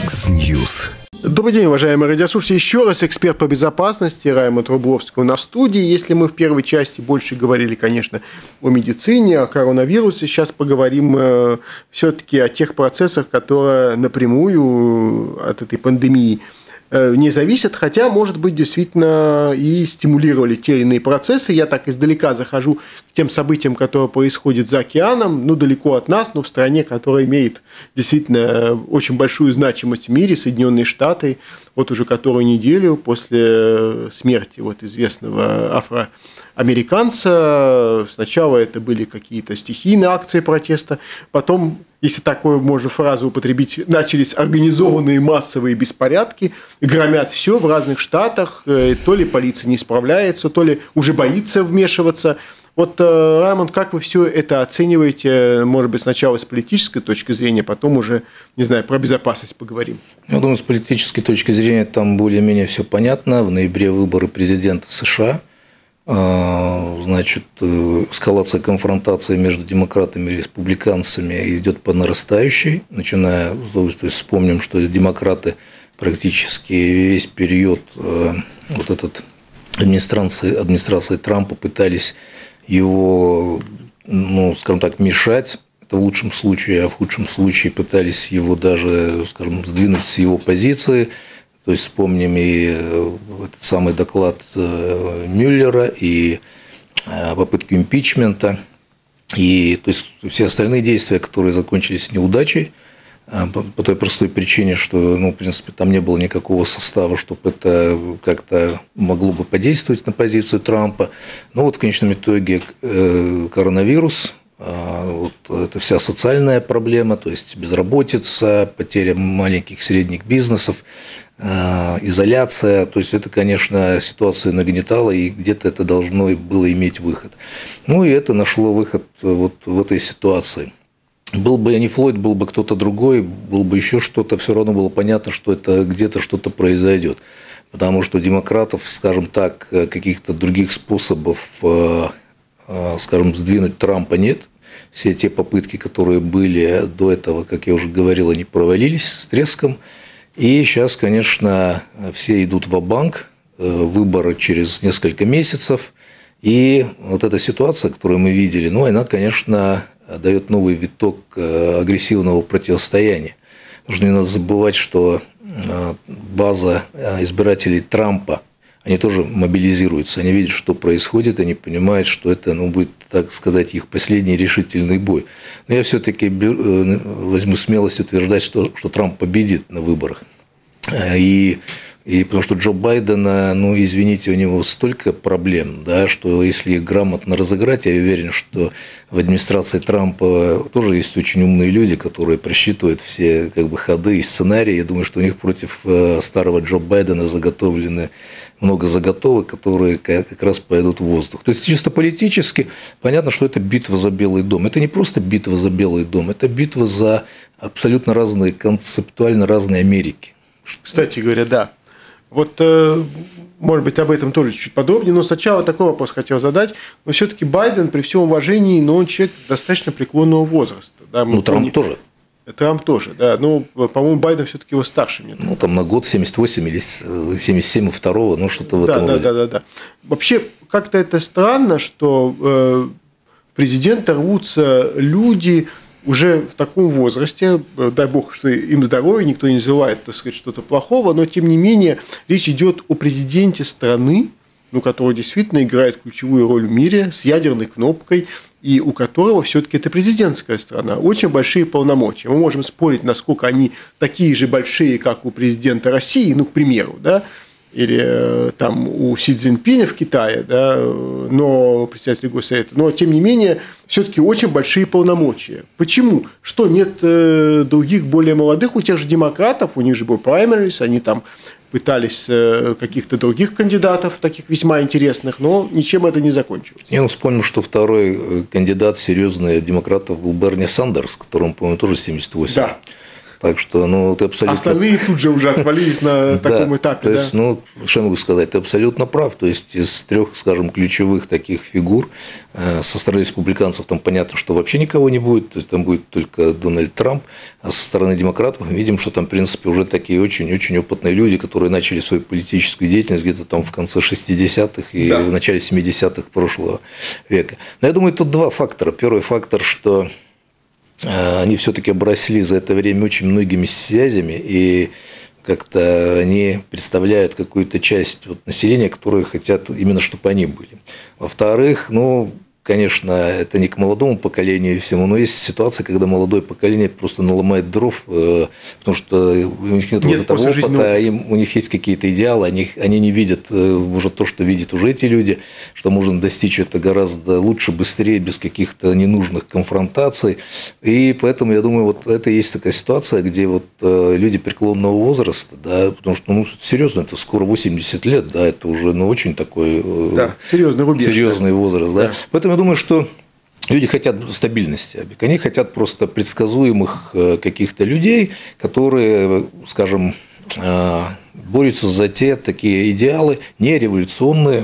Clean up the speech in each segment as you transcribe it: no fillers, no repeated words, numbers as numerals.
Яндекс.Ньюс. Добрый день, уважаемые радиослушатели. Еще раз эксперт по безопасности Раймонд Рублевский у нас в студии. Если мы в первой части больше говорили, конечно, о медицине, о коронавирусе, сейчас поговорим все-таки о тех процессах, которые напрямую от этой пандемии не зависят, хотя, может быть, действительно и стимулировали те или иные процессы. Я так издалека захожу к тем событиям, которые происходят за океаном, далеко от нас, но в стране, которая имеет действительно очень большую значимость в мире, Соединенные Штаты, вот уже которую неделю после смерти известного афроамериканца. Сначала это были какие-то стихийные акции протеста, потом, если такую можно фразу употребить, начались организованные массовые беспорядки, громят все в разных штатах, то ли полиция не справляется, то ли уже боится вмешиваться. Раймонд, как вы все это оцениваете, может быть, сначала с политической точки зрения, потом уже, не знаю, про безопасность поговорим? Я думаю, с политической точки зрения там более-менее все понятно. В ноябре выборы президента США. Значит, эскалация конфронтации между демократами и республиканцами идет по нарастающей, начиная, то есть вспомним, что демократы практически весь период администрации Трампа пытались его, скажем так, мешать, это в лучшем случае, а в худшем случае пытались его даже, скажем, сдвинуть с его позиции. То есть вспомним и этот самый доклад Мюллера, и попытку импичмента, и то есть все остальные действия, которые закончились неудачей, по той простой причине, что, в принципе, там не было никакого состава, чтобы это как-то могло бы подействовать на позицию Трампа. Но в конечном итоге коронавирус, это вся социальная проблема, то есть безработица, потеря маленьких и средних бизнесов, изоляция, то есть это, конечно, ситуация нагнетала, и где-то это должно было иметь выход. И это нашло выход в этой ситуации. Был бы не Флойд, был бы кто-то другой, был бы еще что-то, все равно было понятно, что это где-то что-то произойдет. Потому что у демократов, скажем так, каких-то других способов, скажем, сдвинуть Трампа нет. Все те попытки, которые были до этого, как я уже говорил, они провалились с треском. И сейчас, конечно, все идут ва-банк, выборы через несколько месяцев. И эта ситуация, которую мы видели, она, конечно, дает новый виток агрессивного противостояния. Потому что не надо забывать, что база избирателей Трампа, они тоже мобилизируются, они видят, что происходит, они понимают, что это будет, так сказать, их последний решительный бой. Но я все-таки возьму смелость утверждать, что Трамп победит на выборах. И потому что Джо Байдена, извините, у него столько проблем, что если их грамотно разыграть, я уверен, что в администрации Трампа тоже есть очень умные люди, которые просчитывают все ходы и сценарии. Я думаю, что у них против старого Джо Байдена заготовлены много заготовок, которые как раз пойдут в воздух. То есть чисто политически понятно, что это битва за Белый дом. Это не просто битва за Белый дом, это битва за абсолютно разные, концептуально разные Америки. Кстати говоря, да. Может быть, об этом тоже чуть подробнее, но сначала такой вопрос хотел задать. Но все-таки Байден, при всем уважении, он человек достаточно преклонного возраста. Да? Трамп тоже. Трамп тоже, да. По-моему, Байден все-таки его старше. Там на год 78 или 77 второго, что-то в этом роде. Да. Вообще, как-то это странно, что президента рвутся люди уже в таком возрасте, дай бог, что им здоровье, никто не называет, так сказать, что-то плохого, но тем не менее речь идет о президенте страны, который действительно играет ключевую роль в мире, с ядерной кнопкой, и у которого все-таки это президентская страна, очень большие полномочия. Мы можем спорить, насколько они такие же большие, как у президента России, к примеру, да, или там у Си Цзиньпиня в Китае, да, но председатель Госсовета, но тем не менее все-таки очень большие полномочия. Почему? Что нет других более молодых у тех же демократов, у них же был праймерис, они там пытались каких-то других кандидатов, таких весьма интересных, но ничем это не закончилось. Я вспомнил, что второй кандидат серьезный демократов был Берни Сандерс, которому, по-моему, тоже 78. Да. Так что, ну, ты абсолютно... Остальные тут же уже отвалились на таком этапе. То есть, ну, что я могу сказать, ты абсолютно прав. То есть, из трех, скажем, ключевых таких фигур со стороны республиканцев там понятно, что вообще никого не будет, то есть там будет только Дональд Трамп, а со стороны демократов мы видим, что там, в принципе, уже такие очень-очень опытные люди, которые начали свою политическую деятельность где-то там в конце 60-х и в начале 70-х прошлого века. Но я думаю, тут два фактора. Первый фактор, что они все-таки обросли за это время очень многими связями, и как-то они представляют какую-то часть вот населения, которые хотят именно, чтобы они были. Во-вторых, ну, конечно, это не к молодому поколению и всему, но есть ситуация, когда молодое поколение просто наломает дров, потому что у них нет вот этого опыта, а у них есть какие-то идеалы, они не видят уже то, что видят уже эти люди, что можно достичь это гораздо лучше, быстрее, без каких-то ненужных конфронтаций. И поэтому, я думаю, вот это и есть такая ситуация, где вот люди преклонного возраста, да, потому что, ну, серьезно, это скоро 80 лет, да, это уже, ну, очень такой серьезный рубеж, серьезный возраст, да. Поэтому я думаю, что люди хотят стабильности, они хотят просто предсказуемых каких-то людей, которые, скажем, борются за те такие идеалы, не революционные.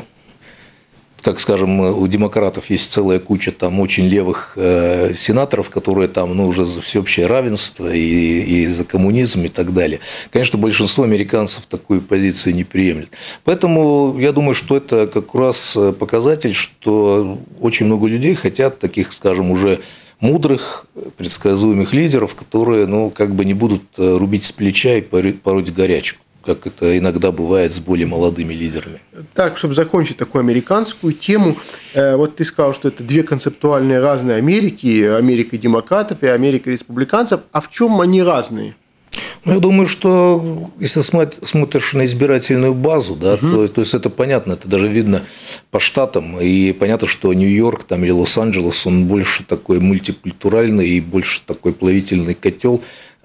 Как, скажем, у демократов есть целая куча там очень левых сенаторов, которые там, ну, уже за всеобщее равенство и за коммунизм и так далее. Конечно, большинство американцев такую позицию не приемлет. Поэтому я думаю, что это как раз показатель, что очень много людей хотят таких, скажем, уже мудрых, предсказуемых лидеров, которые, ну, как бы не будут рубить с плеча и пороть горячку, как это иногда бывает с более молодыми лидерами. Так, чтобы закончить такую американскую тему, вот ты сказал, что это две концептуальные разные Америки, Америка демократов и Америка республиканцев. А в чем они разные? Ну, я думаю, что если смотришь на избирательную базу, да, то есть это понятно, это даже видно по штатам, и понятно, что Нью-Йорк там, или Лос-Анджелес, он больше такой мультикультуральный и больше такой плавительный котел,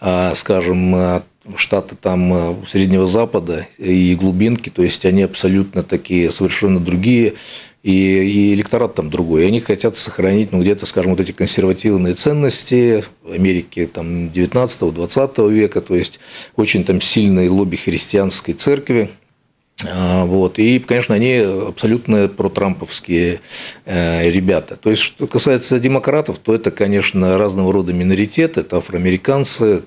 скажем, штаты там Среднего Запада и глубинки, то есть они абсолютно такие совершенно другие, и электорат там другой. И они хотят сохранить, ну, где-то, скажем, вот эти консервативные ценности Америки там 19-20 века, то есть очень там сильный лобби христианской церкви. Вот. И, конечно, они абсолютно протрамповские ребята. То есть, что касается демократов, то это, конечно, разного рода миноритеты. Это афроамериканцы,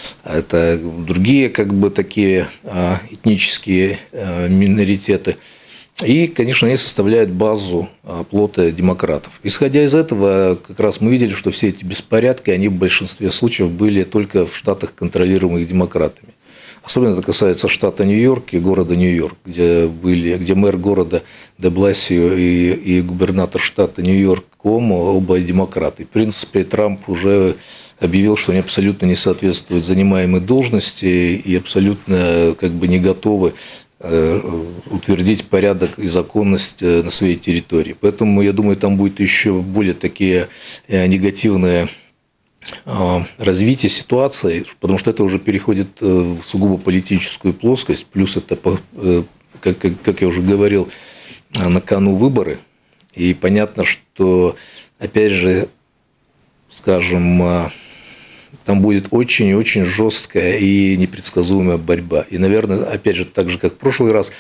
это другие, как бы, такие этнические миноритеты. И, конечно, они составляют базу оплота демократов. Исходя из этого, как раз мы видели, что все эти беспорядки, они в большинстве случаев были только в штатах, контролируемых демократами. Особенно это касается штата Нью-Йорк и города Нью-Йорк, где мэр города де Бласио и губернатор штата Нью-Йорк Куомо оба демократы. В принципе, Трамп уже объявил, что они абсолютно не соответствуют занимаемой должности и абсолютно, как бы, не готовы утвердить порядок и законность на своей территории. Поэтому, я думаю, там будет еще более такие негативные развитие ситуации, потому что это уже переходит в сугубо политическую плоскость, плюс это, как я уже говорил, на кону выборы, и понятно, что, опять же, скажем, там будет очень и очень жесткая и непредсказуемая борьба. И, наверное, опять же, так же, как в прошлый раз,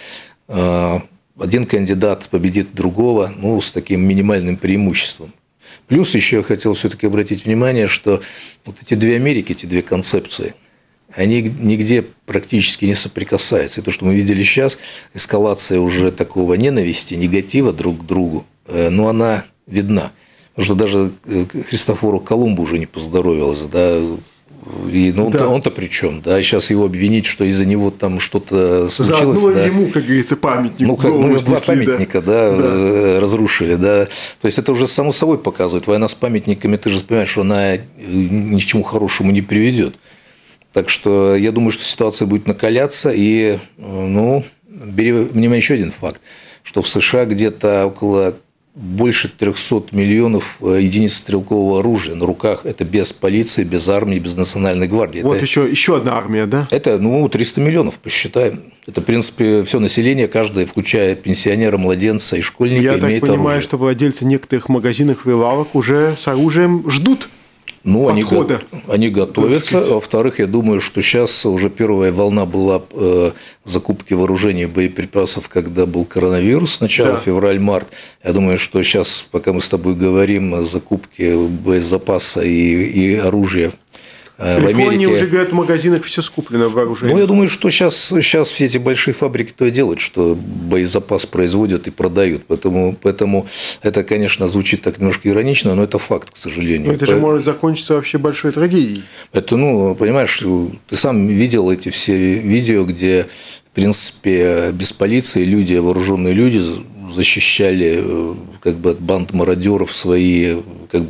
один кандидат победит другого, ну, с таким минимальным преимуществом. Плюс еще я хотел все-таки обратить внимание, что вот эти две Америки, эти две концепции, они нигде практически не соприкасаются. И то, что мы видели сейчас, эскалация уже такого ненависти, негатива друг к другу, но она видна. Потому что даже Христофору Колумбу уже не поздоровилось, да, и, ну, да. Он-то при чем, да, сейчас его обвинить, что из-за него там что-то случилось. Заодно да. Ему, как говорится, памятник. Ну, два памятника, да, разрушили, да. То есть это уже само собой показывает. Война с памятниками, ты же понимаешь, что она ни к чему хорошему не приведет. Так что я думаю, что ситуация будет накаляться. И, ну, бери внимание еще один факт, что в США где-то около больше 300 миллионов единиц стрелкового оружия на руках. Это без полиции, без армии, без национальной гвардии. Вот это еще одна армия, да? Это, ну, 300 миллионов, посчитаем. Это, в принципе, все население, каждое, включая пенсионера, младенца и школьника, имеет оружие. Я так понимаю, оружие. что владельцы некоторых магазинов и лавок уже с оружием ждут подхода? Они готовятся. Во-вторых, я думаю, что сейчас уже первая волна была закупки вооружений и боеприпасов, когда был коронавирус, сначала февраль-март. Я думаю, что сейчас, пока мы с тобой говорим о закупке боезапаса и оружия, в Америке уже, говорят, в магазинах все скуплено вооружение. Ну, я думаю, что сейчас все эти большие фабрики то и делают, что боезапас производят и продают. Поэтому это, конечно, звучит так немножко иронично, но это факт, к сожалению. Но это же может закончиться вообще большой трагедией. Это, понимаешь, ты сам видел эти все видео, где, в принципе, без полиции люди, вооруженные люди защищали как бы от банд мародеров свою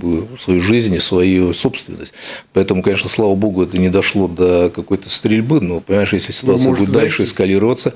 жизнь и свою собственность. Поэтому, конечно, слава богу, это не дошло до какой-то стрельбы, но, понимаешь, если ситуация будет дальше эскалироваться,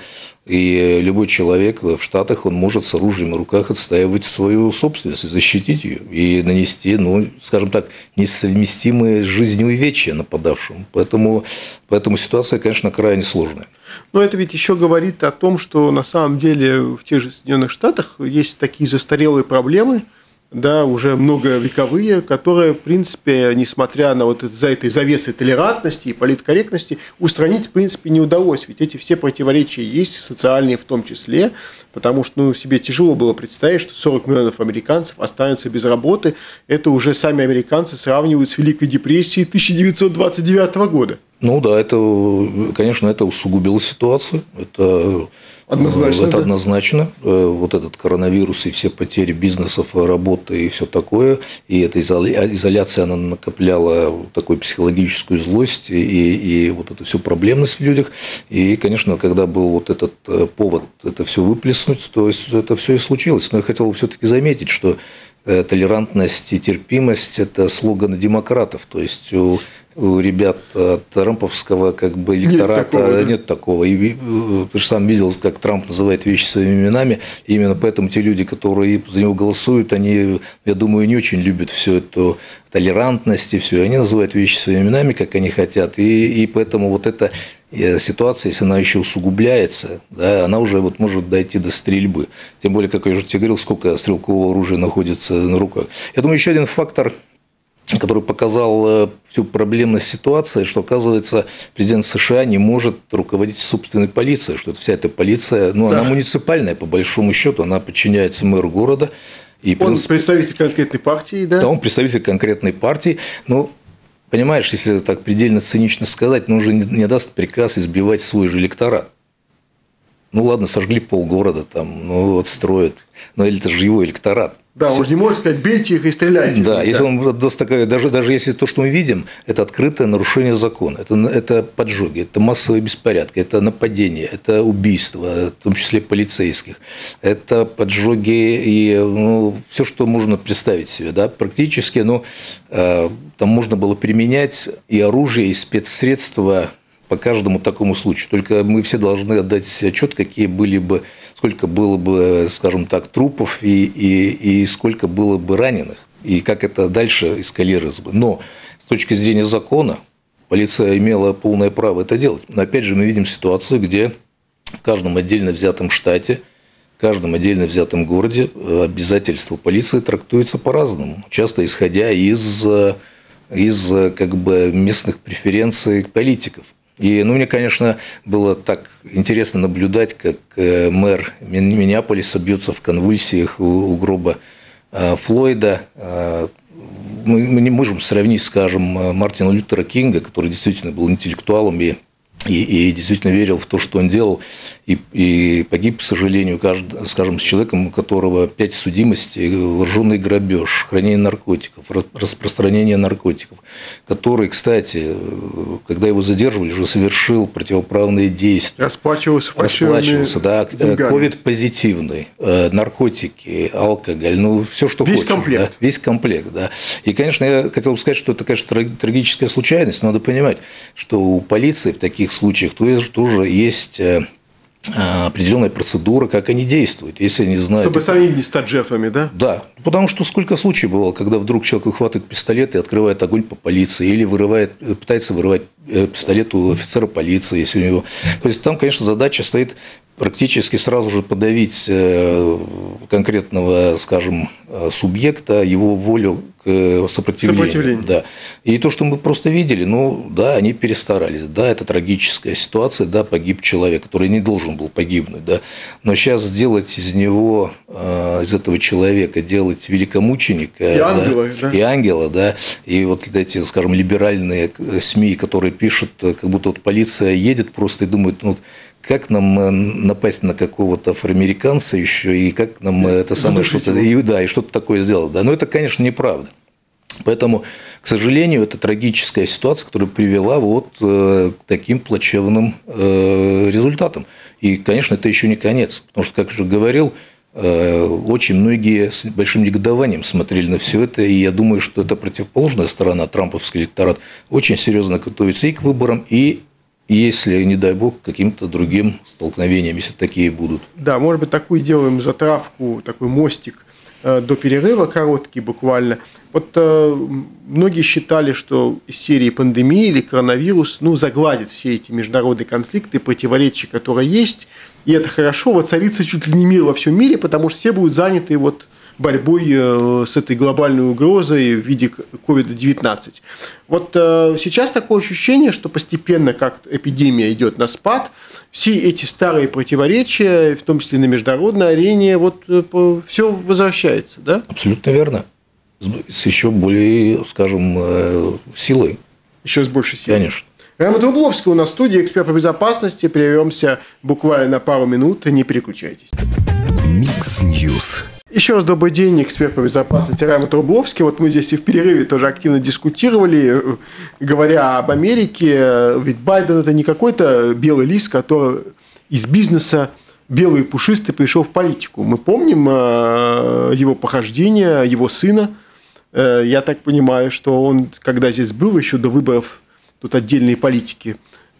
и любой человек в Штатах, он может с оружием в руках отстаивать свою собственность и защитить ее, и нанести, скажем так, несовместимые с жизнью увечья нападавшему. Поэтому ситуация, конечно, крайне сложная. Но это ведь еще говорит о том, что на самом деле в тех же Соединенных Штатах есть такие застарелые проблемы, да, уже многовековые, которые, в принципе, несмотря на за этой завесой толерантности и политкорректности, устранить, в принципе, не удалось. Ведь эти все противоречия есть, социальные в том числе, потому что себе тяжело было представить, что 40 миллионов американцев останутся без работы. Это уже сами американцы сравнивают с Великой депрессией 1929 года. Ну да, конечно, это усугубило ситуацию. Это однозначно. Это однозначно. Вот этот коронавирус и все потери бизнесов, работы и все такое. И эта изоляция, она накопляла такую психологическую злость и вот эту всю проблемность в людях. И, конечно, когда был вот этот повод это все выплеснуть, то есть это все и случилось. Но я хотел бы все-таки заметить, что толерантность и терпимость – это слоганы демократов. То есть у ребят от трамповского электората нет такого. И ты же сам видел, как Трамп называет вещи своими именами. И именно поэтому те люди, которые за него голосуют, они, я думаю, не очень любят всю эту толерантность и все. Они называют вещи своими именами, как они хотят. И поэтому вот эта ситуация, если она еще усугубляется, да, она уже может дойти до стрельбы. Тем более, как я уже тебе говорил, сколько стрелкового оружия находится на руках. Я думаю, еще один фактор, который показал всю проблемность ситуации, что, оказывается, президент США не может руководить собственной полицией, что вся эта полиция, она муниципальная, по большому счету, она подчиняется мэру города. И, он представитель конкретной партии, да? Да, он представитель конкретной партии, но понимаешь, если так предельно цинично сказать, он же не даст приказ избивать свой же электорат. Ладно, сожгли полгорода, отстроят, но это же его электорат. Да, он же не может сказать, бейте их и стреляйте. Да, если он даст такое, даже если то, что мы видим, это открытое нарушение закона, это поджоги, это массовые беспорядки, это нападения, это убийства, в том числе полицейских, это поджоги и все, что можно представить себе, да, практически, там можно было применять и оружие, и спецсредства по каждому такому случаю. Только мы все должны отдать себе отчет, сколько было бы, скажем так, трупов и сколько было бы раненых, и как это дальше эскалировалось бы. Но с точки зрения закона полиция имела полное право это делать. Но опять же мы видим ситуацию, где в каждом отдельно взятом штате, в каждом отдельно взятом городе обязательства полиции трактуются по-разному, часто исходя из местных преференций политиков. И мне, конечно, было так интересно наблюдать, как мэр Миннеаполиса бьется в конвульсиях у гроба Флойда. Мы не можем сравнить, скажем, Мартина Лютера Кинга, который действительно был интеллектуалом и действительно верил в то, что он делал, и погиб, к сожалению, скажем, с человеком, у которого 5 судимостей, вооруженный грабеж, хранение наркотиков, распространение наркотиков, который, кстати, когда его задерживали, уже совершил противоправные действия. Расплачивался, да, ковид-позитивный, наркотики, алкоголь, все, что весь хочешь. Комплект. Да, весь комплект, да. И, конечно, я хотел бы сказать, что это, конечно, трагическая случайность, но надо понимать, что у полиции в таких случаях тоже есть определенная процедура, как они действуют, если они знают. Чтобы сами не стать жертвами, да? Да, потому что сколько случаев бывало, когда вдруг человек выхватывает пистолет и открывает огонь по полиции, или пытается вырывать пистолет у офицера полиции, если у него. То есть там, конечно, задача стоит практически сразу же подавить конкретного, скажем, субъекта, его волю к сопротивлению. Да. И то, что мы просто видели, ну да, они перестарались. Да, это трагическая ситуация, да, погиб человек, который не должен был погибнуть. Да. Но сейчас сделать из него, из этого человека, делать великомученика и ангела, да, и вот эти, скажем, либеральные СМИ, которые пишут, как будто вот полиция едет просто и думает, ну, как нам напасть на какого-то афроамериканца еще, и как нам это самое что-то, и что-то такое сделать. Да. Но это, конечно, неправда. Поэтому, к сожалению, это трагическая ситуация, которая привела вот к таким плачевным результатам. И, конечно, это еще не конец. Потому что, как же говорил, очень многие с большим негодованием смотрели на все это. И я думаю, что это противоположная сторона, трамповский электорат, очень серьезно готовится и к выборам, и если, не дай бог, к каким-то другим столкновениям, если такие будут. Да, может быть, такую делаем затравку, такой мостик до перерыва, короткий буквально. Вот многие считали, что из серии пандемии или коронавирус загладит все эти международные конфликты, противоречия, которые есть, и это хорошо, воцарится чуть ли не мир во всем мире, потому что все будут заняты борьбой с этой глобальной угрозой в виде COVID-19. Вот сейчас такое ощущение, что постепенно, как эпидемия идет на спад, все эти старые противоречия, в том числе на международной арене, все возвращается, да? Абсолютно верно. С еще более, скажем, силой. Еще с большей силой. Конечно. Раймонд Рублевский у нас в студии, эксперт по безопасности. Прервемся буквально на пару минут. Не переключайтесь. Микс Ньюс. Еще раз добрый день, эксперт по безопасности Раймонд Рублевский. Вот мы здесь и в перерыве тоже активно дискутировали, говоря об Америке. Ведь Байден – это не какой-то белый лист, который из бизнеса белый и пушистый пришел в политику. Мы помним его похождения, его сына. Я так понимаю, что он, когда здесь был, еще до выборов, тут отдельные политики,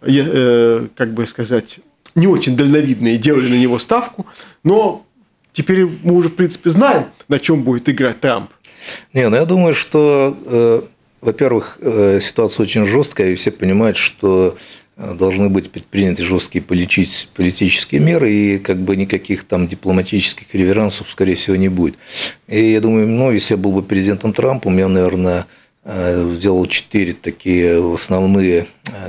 как бы сказать, не очень дальновидные, делали на него ставку, но теперь мы уже, в принципе, знаем, на чем будет играть Трамп. Я думаю, что, во-первых, ситуация очень жесткая, и все понимают, что должны быть предприняты жесткие политические меры, и как бы никаких там дипломатических реверансов, скорее всего, не будет. И я думаю, если я был бы президентом Трампом, я, наверное, сделал 4 основные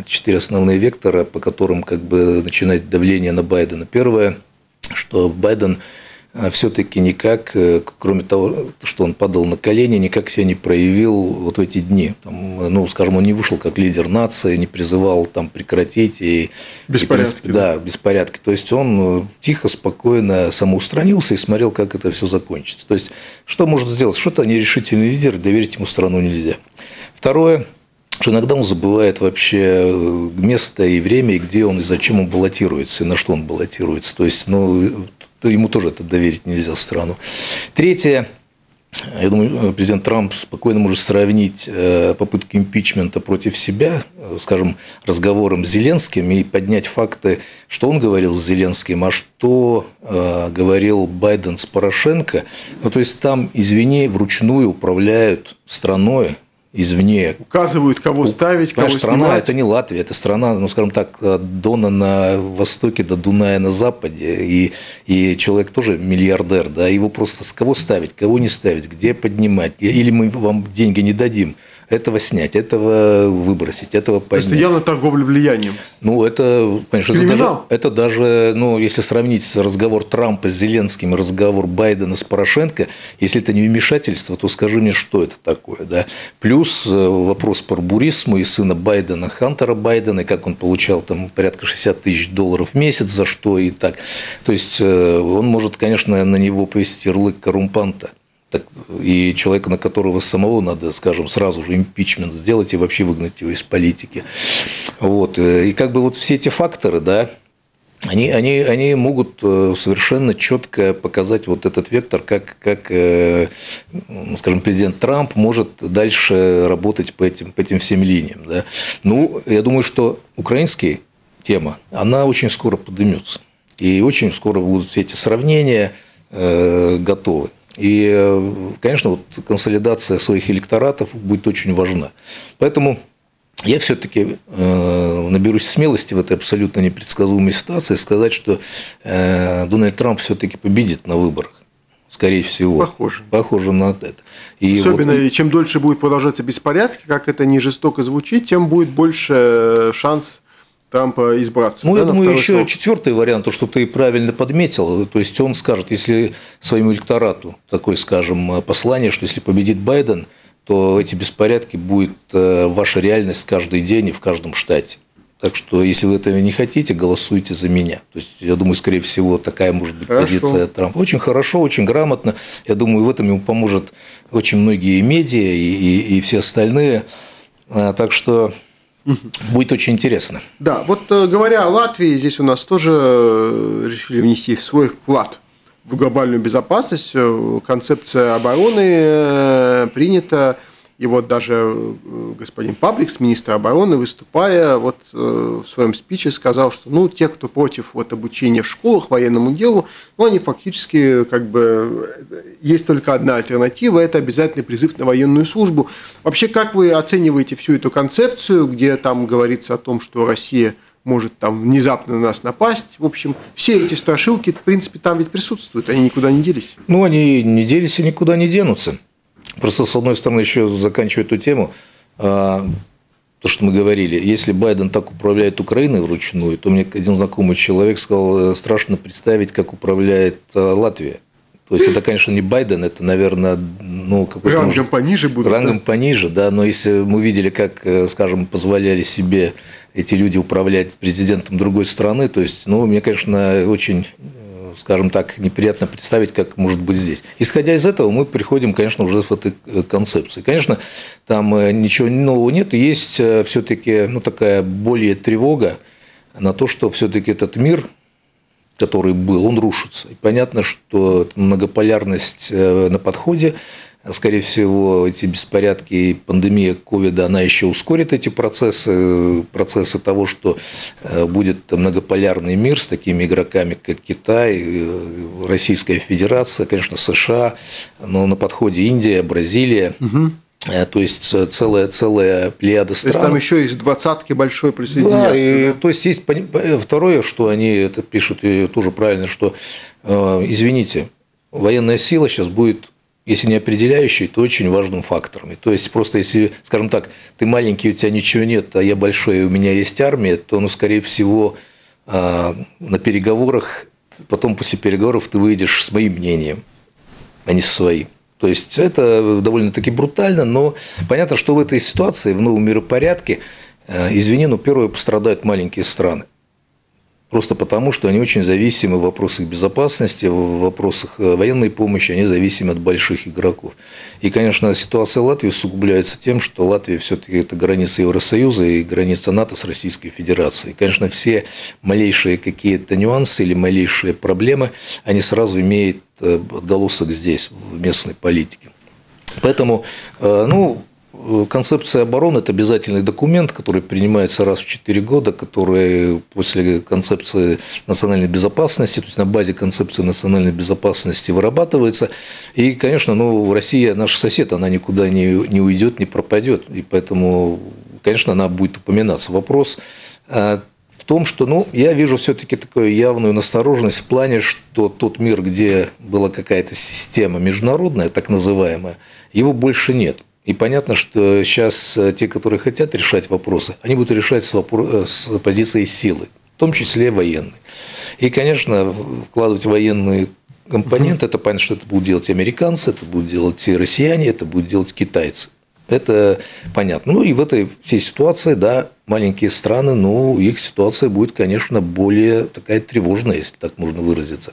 вектора, по которым как бы начинать давление на Байдена. Первое, что Байден все-таки никак, кроме того, что он падал на колени, никак себя не проявил вот в эти дни. Скажем, он не вышел как лидер нации, не призывал прекратить беспорядки. Беспорядки. То есть он тихо, спокойно самоустранился и смотрел, как это все закончится. То есть что может сделать? Что-то нерешительный лидер, доверить ему страну нельзя. Второе, что иногда он забывает вообще место и время, и где он, и зачем он баллотируется, и на что он баллотируется. То есть, то ему тоже это доверить нельзя страну. Третье, я думаю, президент Трамп спокойно может сравнить попытки импичмента против себя, скажем, разговором с Зеленским и поднять факты, что он говорил с Зеленским, а что говорил Байден с Порошенко. То есть там, извини, вручную управляют страной извне. Указывают, кого ставить, кого снимать. Страна – это не Латвия, это страна, скажем так, от Дона на востоке до Дуная на западе. И человек тоже миллиардер, да, его просто с кого ставить, кого не ставить, где поднимать. Или мы вам деньги не дадим. Этого снять, этого выбросить, этого поднять. То есть, явно торговля влиянием. Это, конечно, это даже, если сравнить разговор Трампа с Зеленским и разговор Байдена с Порошенко, если это не вмешательство, то скажи мне, что это такое. Да? Плюс вопрос про Бурисму и сына Байдена, Хантера Байдена, и как он получал порядка $60 тысяч в месяц, за что и так. То есть, он может, конечно, на него повесить ярлык коррумпанта. И человека, на которого самого надо, скажем, сразу же импичмент сделать и вообще выгнать его из политики. И как бы все эти факторы, да, они могут совершенно четко показать этот вектор, как, скажем, президент Трамп может дальше работать по этим всем линиям. Да. Я думаю, что украинская тема, она очень скоро поднимется. И очень скоро будут все эти сравнения готовы. И, конечно, консолидация своих электоратов будет очень важна. Поэтому я все-таки наберусь смелости в этой абсолютно непредсказуемой ситуации сказать, что Дональд Трамп все-таки победит на выборах. Скорее всего. Похоже на это. И особенно, вот, чем дольше будет продолжаться беспорядки, как это не жестоко звучит, тем будет больше шанс Трампа избраться. Ну, я думаю, еще четвертый вариант, то, что ты правильно подметил. То есть он скажет, если своему электорату такое, скажем, послание, что если победит Байден, то эти беспорядки будет ваша реальность каждый день и в каждом штате. Так что, если вы этого не хотите, голосуйте за меня. То есть, я думаю, скорее всего, такая может быть позиция Трампа. Очень хорошо, очень грамотно. Я думаю, в этом ему поможет очень многие медиа и все остальные. Так что будет очень интересно. Да, вот говоря о Латвии, здесь у нас тоже решили внести свой вклад в глобальную безопасность. Концепция обороны принята. И вот даже господин Пабликс, министр обороны, выступая вот в своем спиче, сказал, что ну, те, кто против вот обучения в школах военному делу, ну, они фактически как бы есть только одна альтернатива – это обязательный призыв на военную службу. Вообще, как вы оцениваете всю эту концепцию, где там говорится о том, что Россия может там внезапно на нас напасть? В общем, все эти страшилки, в принципе, там ведь присутствуют, они никуда не делись. Ну, они не делись и никуда не денутся. Просто, с одной стороны, еще заканчивая эту тему, то, что мы говорили, если Байден так управляет Украиной вручную, то мне один знакомый человек сказал, страшно представить, как управляет Латвия. То есть, это, конечно, не Байден, это, наверное, ну, какой-то... Рангом пониже будут. Рангом пониже, да, но если мы видели, как, скажем, позволяли себе эти люди управлять президентом другой страны, то есть, ну, мне, конечно, очень... скажем так, неприятно представить, как может быть здесь. Исходя из этого, мы приходим, конечно, уже в этой концепции. Конечно, там ничего нового нет, и есть все-таки ну, такая более тревога на то, что все-таки этот мир, который был, он рушится. И понятно, что многополярность на подходе, скорее всего, эти беспорядки и пандемия ковида, она еще ускорит эти процессы того, что будет многополярный мир с такими игроками, как Китай, Российская Федерация, конечно, США, но на подходе Индия, Бразилия. Угу. То есть целая плеяда стран. То есть там еще из двадцатки большой присоединяться. Да, и, да? То есть есть второе, что они это пишут и тоже правильно, что извините, военная сила сейчас будет, если не определяющей, то очень важным фактором. И то есть просто если, скажем так, ты маленький, у тебя ничего нет, а я большой, и у меня есть армия, то, ну, скорее всего, на переговорах, потом после переговоров ты выйдешь с моим мнением, а не со своим. То есть это довольно-таки брутально, но понятно, что в этой ситуации, в новом миропорядке, извини, но первые пострадают маленькие страны. Просто потому, что они очень зависимы в вопросах безопасности, в вопросах военной помощи, они зависимы от больших игроков. И, конечно, ситуация Латвии усугубляется тем, что Латвия все-таки это граница Евросоюза и граница НАТО с Российской Федерацией. И, конечно, все малейшие какие-то нюансы или малейшие проблемы, они сразу имеют отголосок здесь, в местной политике. Поэтому, ну, концепция обороны – это обязательный документ, который принимается раз в 4 года, который после концепции национальной безопасности, то есть на базе концепции национальной безопасности вырабатывается. И, конечно, ну, Россия наш сосед, она никуда не уйдет, не пропадет. И поэтому, конечно, она будет упоминаться. Вопрос в том, что ну, я вижу все-таки такую явную настороженность в плане, что тот мир, где была какая-то система международная, так называемая, его больше нет. И понятно, что сейчас те, которые хотят решать вопросы, они будут решать с позиции силы, в том числе военной. И, конечно, вкладывать военные компоненты, это понятно, что это будут делать американцы, это будут делать и россияне, это будут делать китайцы. Это понятно. Ну и в этой всей ситуации, да, маленькие страны, ну, их ситуация будет, конечно, более такая тревожная, если так можно выразиться.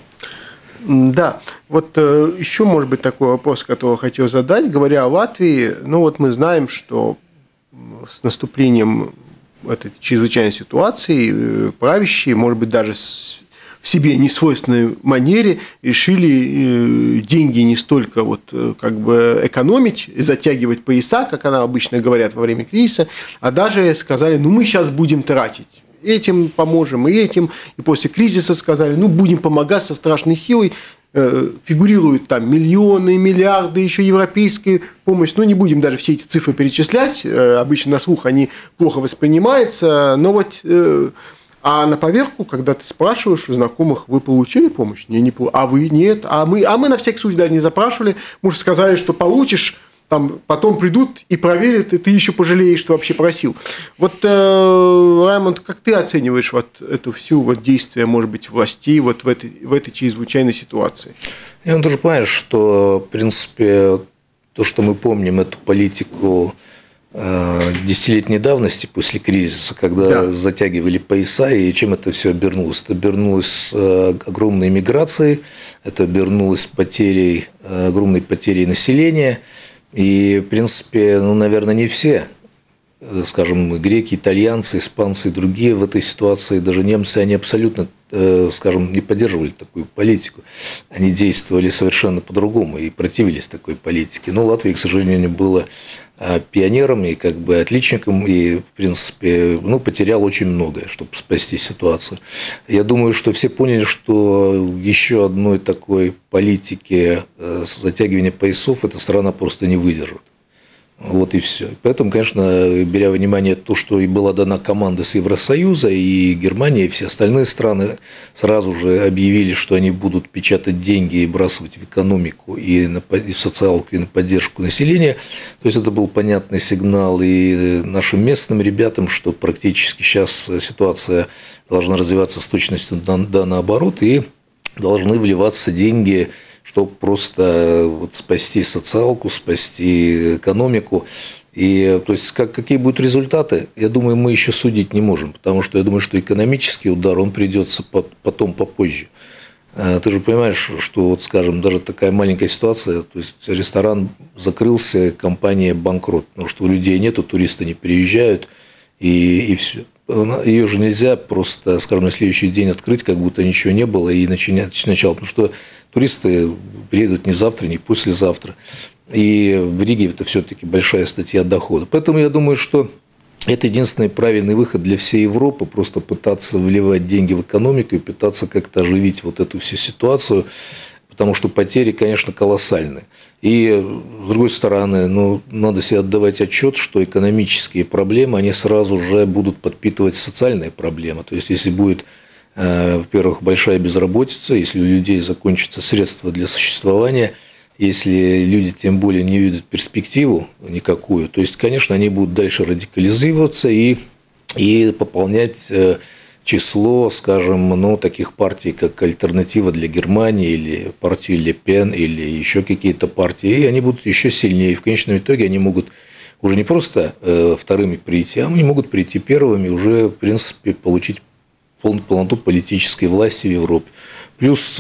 Да, вот еще, может быть, такой вопрос, который я хотел задать. Говоря о Латвии, ну вот мы знаем, что с наступлением этой чрезвычайной ситуации правящие, может быть, даже в себе несвойственной манере решили деньги не столько вот как бы экономить, затягивать пояса, как она обычно говорят во время кризиса, а даже сказали, ну мы сейчас будем тратить. Этим поможем, и этим. И после кризиса сказали, ну, будем помогать со страшной силой. фигурируют там миллионы, миллиарды, еще европейская помощь. Ну, не будем даже все эти цифры перечислять. Обычно на слух они плохо воспринимаются. Но вот... А на поверку, когда ты спрашиваешь у знакомых, вы получили помощь? Не, а вы нет. А мы на всякий случай даже не запрашивали. Мы же сказали, что получишь, там, потом придут и проверят, и ты еще пожалеешь, что вообще просил. Вот, Раймонд, как ты оцениваешь вот эту всю вот действие, может быть, властей вот в этой чрезвычайной ситуации? Я тоже понимаю, что, в принципе, то, что мы помним эту политику десятилетней давности после кризиса, когда затягивали пояса, и чем это все обернулось? Это обернулось огромной миграцией, это обернулось огромной потерей населения. И, в принципе, наверное, не все, скажем, греки, итальянцы, испанцы и другие в этой ситуации, даже немцы, они абсолютно, скажем, не поддерживали такую политику. Они действовали совершенно по-другому и противились такой политике. Но Латвия, к сожалению, была пионером и как бы отличником, и, в принципе, потерял очень многое, чтобы спасти ситуацию. Я думаю, что все поняли, что еще одной такой политики затягивания поясов эта страна просто не выдержит. Вот и все. Поэтому, конечно, беря во внимание то, что и была дана команда с Евросоюза, и Германия, и все остальные страны сразу же объявили, что они будут печатать деньги и бросать в экономику, и в социалку, и на поддержку населения. То есть это был понятный сигнал и нашим местным ребятам, что практически сейчас ситуация должна развиваться с точностью да наоборот, и должны вливаться деньги, чтобы просто спасти социалку, спасти экономику. И, то есть, какие будут результаты, я думаю, мы еще судить не можем, потому что я думаю, что экономический удар, он придется потом попозже. Ты же понимаешь, что, скажем, даже такая маленькая ситуация, то есть ресторан закрылся, компания банкрот, потому что у людей нету, туристы не приезжают, и все. Ее же нельзя просто, скажем, на следующий день открыть, как будто ничего не было, и начинать сначала, потому что туристы приедут не завтра, не послезавтра. И в Риге это все-таки большая статья дохода. Поэтому я думаю, что это единственный правильный выход для всей Европы, просто пытаться вливать деньги в экономику и пытаться как-то оживить вот эту всю ситуацию, потому что потери, конечно, колоссальные. И, с другой стороны, надо себе отдавать отчет, что экономические проблемы, они сразу же будут подпитывать социальные проблемы. То есть, если будет, во-первых, большая безработица, если у людей закончатся средства для существования, если люди тем более не видят перспективу никакую, то есть, конечно, они будут дальше радикализироваться и пополнять число, скажем, таких партий, как «Альтернатива для Германии» или партии Ле Пен или еще какие-то партии, и они будут еще сильнее. И в конечном итоге они могут уже не просто вторыми прийти, а они могут прийти первыми и уже, в принципе, получить полноту политической власти в Европе. Плюс,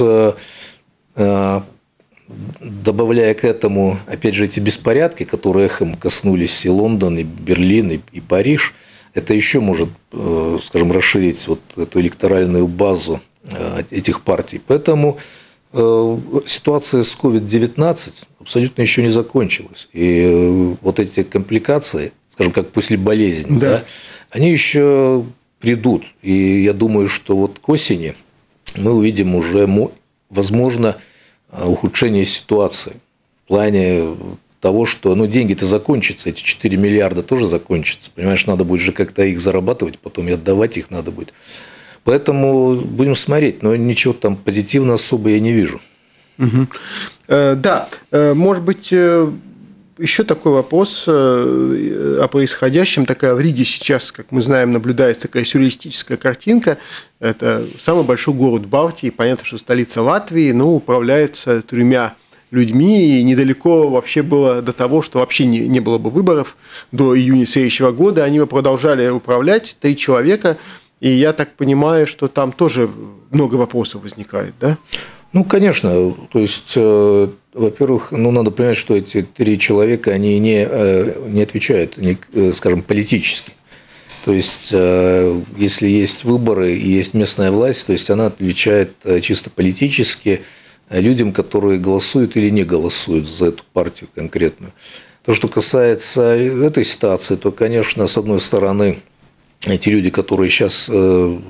добавляя к этому, опять же, эти беспорядки, которые эхом коснулись и Лондон, и Берлин, и Париж, это еще может, скажем, расширить вот эту электоральную базу этих партий. Поэтому ситуация с COVID-19 абсолютно еще не закончилась. И вот эти компликации, скажем, как после болезни, да, они еще придут. И я думаю, что вот к осени мы увидим уже, возможно, ухудшение ситуации в плане того, что деньги-то закончатся, эти 4 миллиарда тоже закончатся. Понимаешь, надо будет же как-то их зарабатывать, потом и отдавать их надо будет. Поэтому будем смотреть, но ничего там позитивного особо я не вижу. Угу. Да, может быть, еще такой вопрос о происходящем. Такая в Риге сейчас, как мы знаем, наблюдается такая сюрреалистическая картинка. Это самый большой город Балтии. Понятно, что столица Латвии, но управляется 3 людьми, и недалеко вообще было до того, что вообще не было бы выборов до июня следующего года. Они бы продолжали управлять, 3 человека, и я так понимаю, что там тоже много вопросов возникает, да? Конечно. То есть, во-первых, надо понимать, что эти 3 человека, они не отвечают, скажем, политически. То есть, если есть выборы и есть местная власть, то есть она отвечает чисто политически людям, которые голосуют или не голосуют за эту партию конкретную. То, что касается этой ситуации, то, конечно, с одной стороны, эти люди, которые сейчас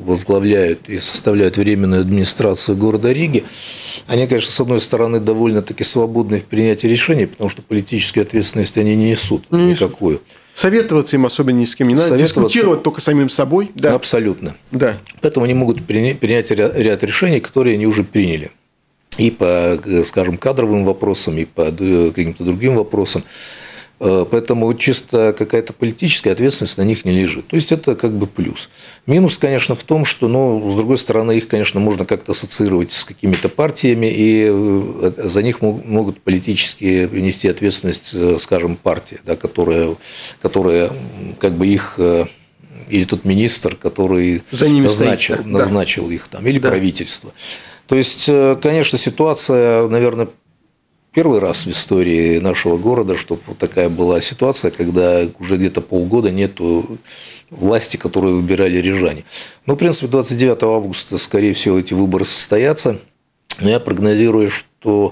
возглавляют и составляют временную администрацию города Риги, они, конечно, с одной стороны, довольно-таки свободны в принятии решений, потому что политическую ответственность они не несут никакую. Советоваться им особенно ни с кем не надо, дискутировать только самим собой. Да. Абсолютно. Да. Поэтому они могут принять ряд решений, которые они уже приняли. И по, скажем, кадровым вопросам, и по каким-то другим вопросам. Поэтому чисто какая-то политическая ответственность на них не лежит. То есть это как бы плюс. Минус, конечно, в том, что, ну, с другой стороны, их, конечно, можно как-то ассоциировать с какими-то партиями, и за них могут политически нести ответственность, скажем, партии, да, которая как бы их, или тот министр, который назначил их там, или правительство. То есть, конечно, ситуация, наверное, первый раз в истории нашего города, чтобы вот такая была ситуация, когда уже где-то полгода нету власти, которую выбирали рижане. Ну, в принципе, 29 августа, скорее всего, эти выборы состоятся. Но я прогнозирую, что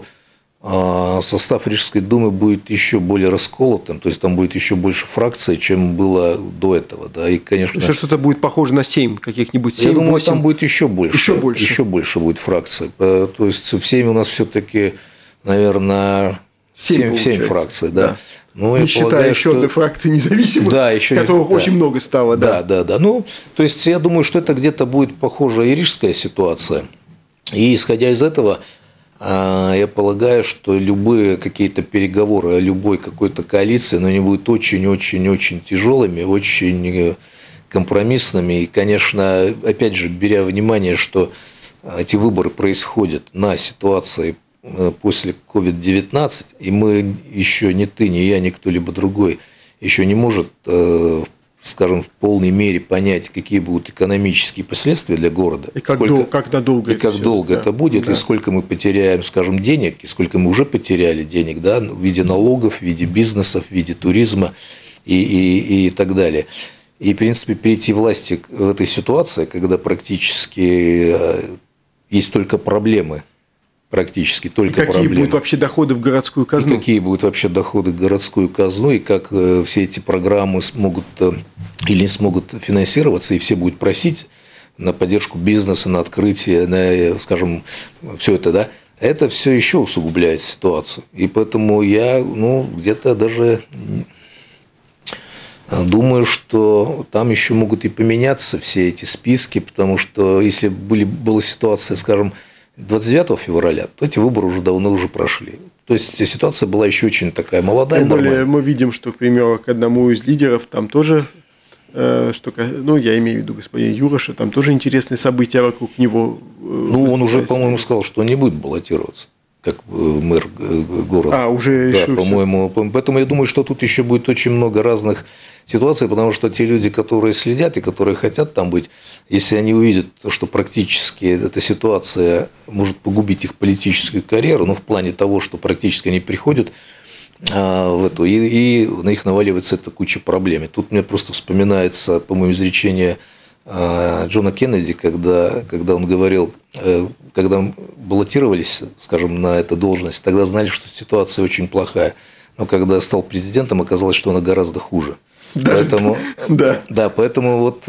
состав Рижской думы будет еще более расколотым, то есть там будет еще больше фракций, чем было до этого. Да? И, конечно, еще что-то будет похоже на 7, каких-нибудь 7, я думаю, 8. Там будет еще больше. Еще больше будет фракций. То есть в 7 у нас все-таки, наверное, 7 фракций, да. Ну, не считая еще одной фракции независимых, да, еще которых очень много стало. Да. Ну, то есть я думаю, что это где-то будет похожая и рижская ситуация. И исходя из этого, я полагаю, что любые какие-то переговоры о любой какой-то коалиции, но они будут очень-очень-очень тяжелыми, очень компромиссными. И, конечно, опять же, беря во внимание, что эти выборы происходят на ситуации после COVID-19, и мы еще, ни ты, ни я, ни кто-либо другой еще не может, скажем, в полной мере понять, какие будут экономические последствия для города. И как надолго это будет, и сколько мы потеряем, скажем, денег, и сколько мы уже потеряли денег, да, в виде налогов, в виде бизнесов, в виде туризма и так далее. И, в принципе, перейти власти в этой ситуации, когда практически есть только проблемы, практически только проблемы. Какие будут вообще доходы в городскую казну? И какие будут вообще доходы в городскую казну, и как все эти программы смогут или не смогут финансироваться, и все будут просить на поддержку бизнеса, на открытие, на, скажем, все это, да, это все еще усугубляет ситуацию. И поэтому я, где-то даже думаю, что там еще могут и поменяться все эти списки, потому что если была ситуация, скажем, 29 февраля, то эти выборы уже давно прошли. То есть ситуация была еще очень такая молодая. Тем более мы видим, что, к примеру, к одному из лидеров там тоже, я имею в виду господина Юроша, там тоже интересные события вокруг него. Он уже, по-моему, сказал, что он не будет баллотироваться как мэр города. Уже решился. Да, по-моему. Поэтому я думаю, что тут еще будет очень много разных ситуаций, потому что те люди, которые следят и которые хотят там быть, если они увидят, что практически эта ситуация может погубить их политическую карьеру, в плане того, что практически они приходят в эту, и на них наваливается эта куча проблем. И тут мне просто вспоминается, по-моему, изречение Джона Кеннеди, когда он говорил, когда баллотировались, скажем, на эту должность, тогда знали, что ситуация очень плохая. Но когда стал президентом, оказалось, что она гораздо хуже. Поэтому вот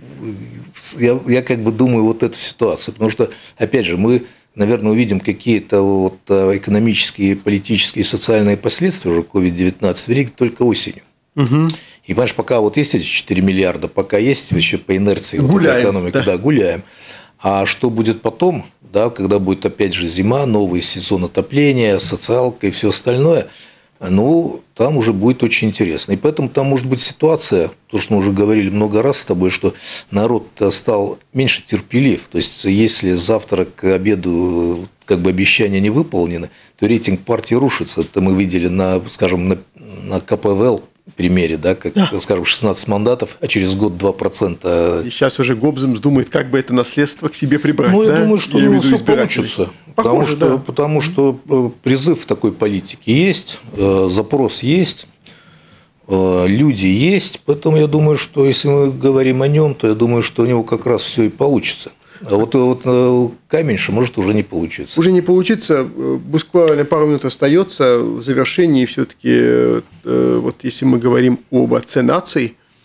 я как бы думаю вот эту ситуацию. Потому что, опять же, мы, наверное, увидим какие-то вот экономические, политические и социальные последствия уже COVID-19 в Риге только осенью. Угу. И, понимаешь, пока вот есть эти 4 миллиарда, пока есть еще по инерции экономики, гуляем. А что будет потом, да, когда будет опять же зима, новый сезон отопления, социалка и все остальное, там уже будет очень интересно. И поэтому там может быть ситуация, то, что мы уже говорили много раз с тобой, что народ стал меньше терпелив. То есть, если завтра к обеду как бы обещания не выполнены, то рейтинг партии рушится. Это мы видели на КПВЛ примере, да, скажем, 16 мандатов, а через год 2%. И сейчас уже Гобземс думает, как бы это наследство к себе прибрать. Я думаю, что все получится. Потому что призыв в такой политике есть, запрос есть, люди есть. Поэтому я думаю, что если мы говорим о нем, то я думаю, что у него как раз все и получится. А вот Каменьша может уже не получиться. Уже не получится. Буквально пару минут остается в завершении. Все-таки, вот если мы говорим об отце наций,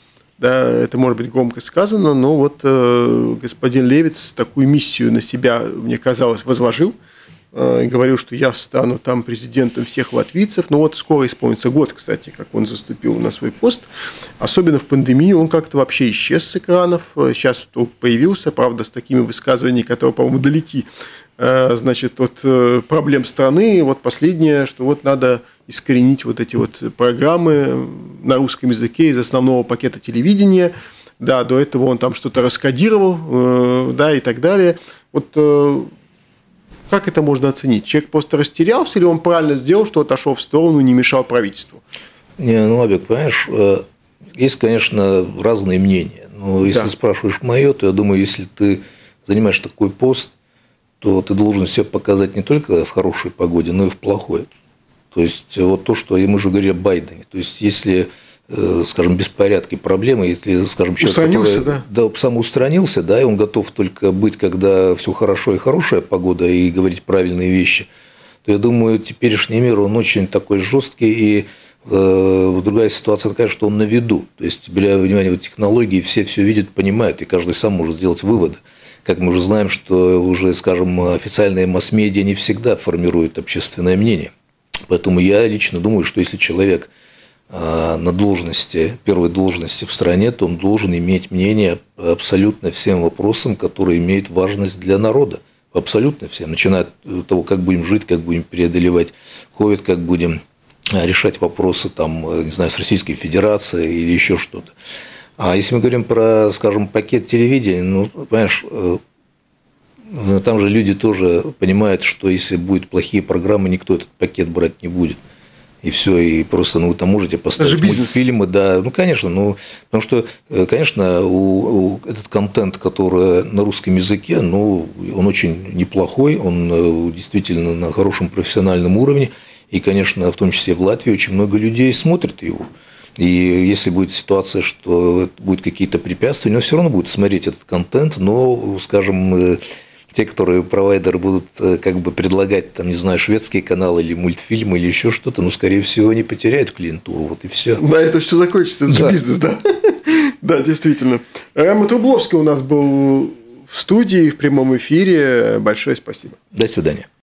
Да, это может быть громко сказано, но вот господин Левиц такую миссию на себя, мне казалось, возложил. И говорил, что я стану там президентом всех латвийцев. Но вот скоро исполнится год, кстати, как он заступил на свой пост. Особенно в пандемию он как-то вообще исчез с экранов. Сейчас появился, правда, с такими высказываниями, которые, по-моему, далеки, значит, от проблем страны. Вот последнее, что вот надо искоренить вот эти вот программы на русском языке из основного пакета телевидения. Да, до этого он там что-то раскодировал, да, и так далее. Вот как это можно оценить? Человек просто растерялся, или он правильно сделал, что отошел в сторону и не мешал правительству? Не, ну, Абек, понимаешь, есть, конечно, разные мнения. Но если спрашиваешь мое, то я думаю, если ты занимаешь такой пост, то ты должен себя показать не только в хорошей погоде, но и в плохой. То есть, вот то, что мы же говорили о Байдене. То есть, если, скажем, беспорядки, проблемы, если, скажем, человек, устранился, который самоустранился, да, и он готов только быть, когда все хорошо и хорошая погода, и говорить правильные вещи, то я думаю, теперешний мир, он очень такой жесткий, и другая ситуация такая, что он на виду. То есть, беря внимание в технологии, все видят, понимают, и каждый сам может сделать выводы. Как мы уже знаем, что уже, скажем, официальные масс-медиа не всегда формируют общественное мнение. Поэтому я лично думаю, что если человек на должности, первой должности в стране, то он должен иметь мнение по абсолютно всем вопросам, которые имеют важность для народа. Абсолютно всем. Начиная от того, как будем жить, как будем преодолевать ковид, как будем решать вопросы там, не знаю, с Российской Федерацией или еще что-то. А если мы говорим про, скажем, пакет телевидения, ну, понимаешь, там же люди тоже понимают, что если будут плохие программы, никто этот пакет брать не будет. И все, и просто, ну, вы там можете поставить мультфильмы, да, ну, конечно, ну, потому что, конечно, этот контент, который на русском языке, ну, он очень неплохой, он действительно на хорошем профессиональном уровне, и, конечно, в том числе в Латвии очень много людей смотрят его. И если будет ситуация, что будут какие-то препятствия, но все равно будут смотреть этот контент, но, скажем, те, которые провайдеры будут как бы предлагать, там, не знаю, шведские каналы или мультфильмы или еще что-то, ну, скорее всего, они потеряют клиентуру, вот и все. Да, это все закончится, это же бизнес, да. Да, действительно. Рема Трубловский у нас был в студии, в прямом эфире. Большое спасибо. До свидания.